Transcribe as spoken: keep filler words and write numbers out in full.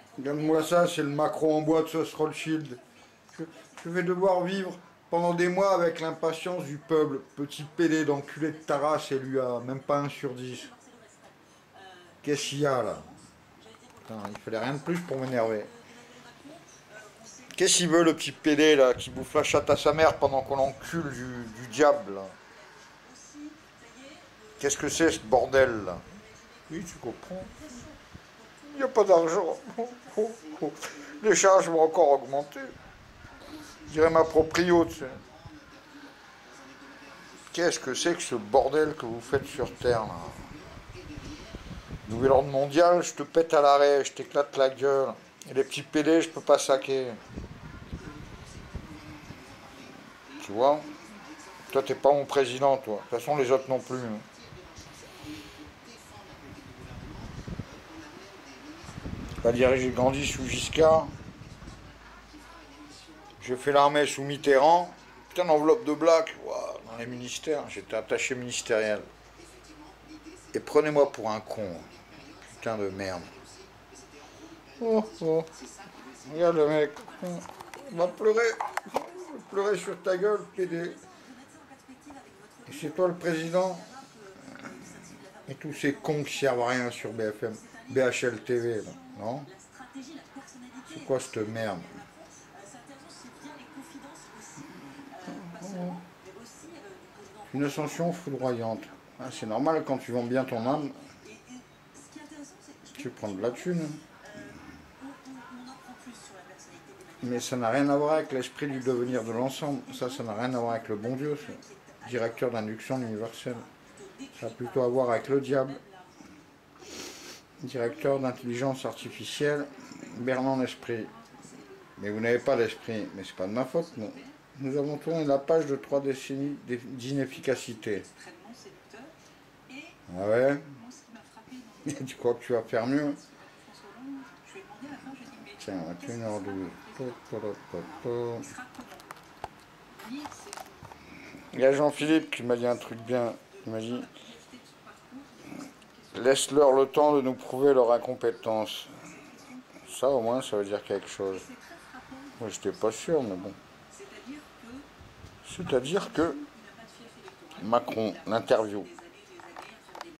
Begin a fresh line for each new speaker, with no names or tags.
Donne-moi ça, c'est le Macron en bois de sauce Rothschild. Je, je vais devoir vivre pendant des mois avec l'impatience du peuple. Petit pédé d'enculé de ta race élu à même pas un sur dix. Qu'est-ce qu'il y a là? Putain, il fallait rien de plus pour m'énerver. Qu'est-ce qu'il veut le petit pédé là qui bouffe la chatte à sa mère pendant qu'on l'encule du, du diable là? Qu'est-ce que c'est ce bordel là? Oui, tu comprends. Il n'y a pas d'argent. Les charges vont encore augmenter. Je dirais ma proprio, tu sais. Qu'est-ce que c'est que ce bordel que vous faites sur Terre là? Nouvel ordre mondial, je te pète à l'arrêt, je t'éclate la gueule. Et les petits pédés, je peux pas saquer. Tu vois? Toi, t'es pas mon président, toi. De toute façon, les autres non plus. Pas dire j'ai grandi sous Giscard. J'ai fait l'armée sous Mitterrand. Putain, l'enveloppe de black. Wow, dans les ministères, j'étais attaché ministériel. Et prenez-moi pour un con. Putain de merde. Oh, oh. Regarde le mec. On va pleurer. On va pleurer sur ta gueule, pédé. Et c'est toi le président? Et tous ces cons qui servent à rien sur B F M, B H L T V, là, non? C'est quoi cette merde? Une ascension foudroyante. Ah, c'est normal, quand tu vends bien ton âme, tu prends de la thune. Mais ça n'a rien à voir avec l'esprit du devenir de l'ensemble. Ça, ça n'a rien à voir avec le bon Dieu, ça. Directeur d'induction universelle. Ça a plutôt à voir avec le diable. Directeur d'intelligence artificielle, Berlin l'esprit. Mais vous n'avez pas d'esprit. Mais c'est pas de ma faute, non. Nous avons tourné la page de trois décennies d'inefficacité. Ah ouais? Tu crois que tu vas faire mieux? Tiens, vingt et une heures douze. Il y a Jean-Philippe qui m'a dit un truc bien. Il m'a dit: laisse-leur le temps de nous prouver leur incompétence. Ça, au moins, ça veut dire quelque chose. Moi, j'étais pas sûr, mais bon. C'est-à-dire que Macron, l'interview.